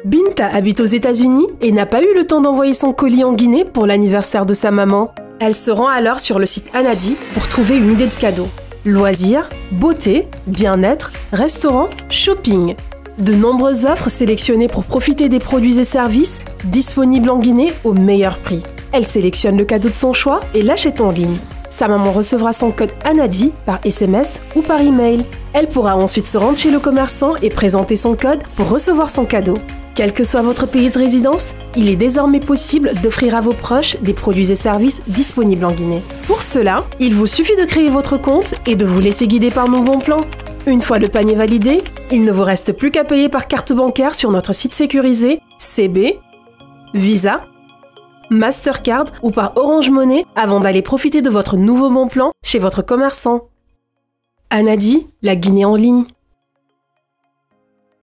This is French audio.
Binta habite aux États-Unis et n'a pas eu le temps d'envoyer son colis en Guinée pour l'anniversaire de sa maman. Elle se rend alors sur le site Anadi pour trouver une idée de cadeau. Loisirs, beauté, bien-être, restaurant, shopping. De nombreuses offres sélectionnées pour profiter des produits et services disponibles en Guinée au meilleur prix. Elle sélectionne le cadeau de son choix et l'achète en ligne. Sa maman recevra son code Anadi par SMS ou par email. Elle pourra ensuite se rendre chez le commerçant et présenter son code pour recevoir son cadeau. Quel que soit votre pays de résidence, il est désormais possible d'offrir à vos proches des produits et services disponibles en Guinée. Pour cela, il vous suffit de créer votre compte et de vous laisser guider par nos bons plans. Une fois le panier validé, il ne vous reste plus qu'à payer par carte bancaire sur notre site sécurisé CB, Visa, Mastercard ou par Orange Money avant d'aller profiter de votre nouveau bon plan chez votre commerçant. Anadi, la Guinée en ligne.